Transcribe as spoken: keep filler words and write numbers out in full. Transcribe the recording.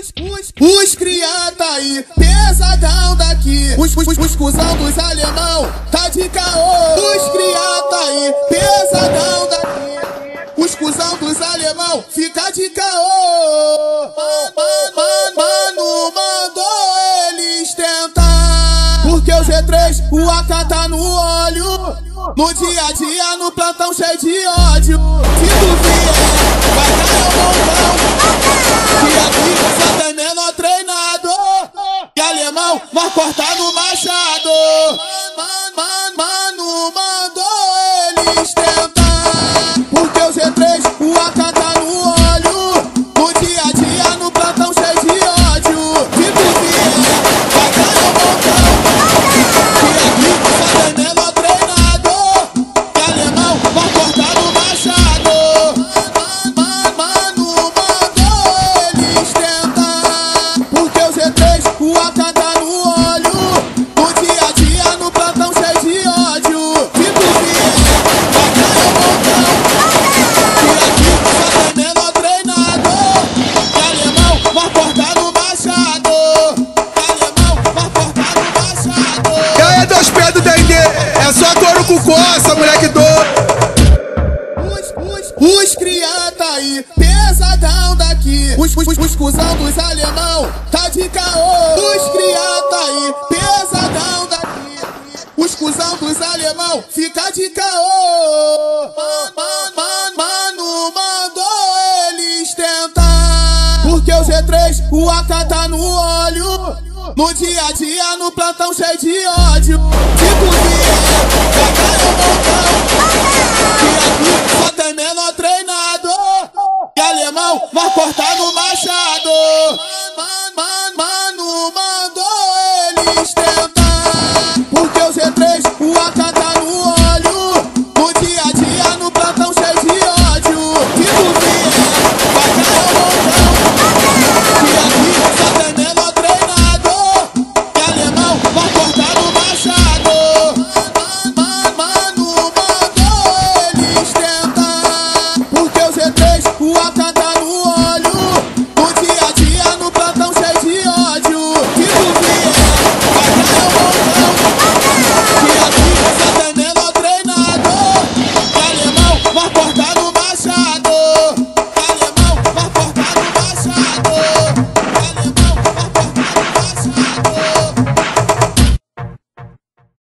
Os, os, os cria tá aí, pesadão daqui. Os, os, os cuzão dos alemão, tá de caô. Os cria tá aí, pesadão daqui. Os cuzão dos alemão, fica de caô. Mano, mano, mano, mandou eles tentar. Porque o G três, o A K tá no óleo. No dia a dia, no plantão cheio de ódio. Se tu vier, vai dar um montão. Que aqui só tem menor treinado. E alemão vai cortar no machado. Mano, mano, mandou eles tentar. Porque o G três, o A K tá no óleo. No dia a dia, no plantão cheio de ódio. Se tu vier, vai dar um montão. Que aqui só tem menor treinado. E alemão vai cortar no machado. Mano, mandou eles tentar. Porque o G três, o A K tá no óleo. No dia a dia, no plantão cheio de ódio. Se tu vier, vai dar um montão. Que aqui só tem menor treinado. E alemão vai cortar no machado. E alemão vai cortar no machado. E aí, dois pés do Dendê, é só couro com coça, moleque doido. Os, os, os cria tá aí, pesadão daqui. Os, os, os cuzão dos alemão, tá de caô. Os cria tá aí, pesadão daqui. Os cuzão dos alemão, fica de caô. Mano, mano, mano, mandou eles tentar. Porque o G três, o A K tá no óleo. No dia a dia, no plantão cheio de ódio. Se tu vier, vai dar um montão. Que aqui só tem menor treinado. E alemão vai cortar no machado.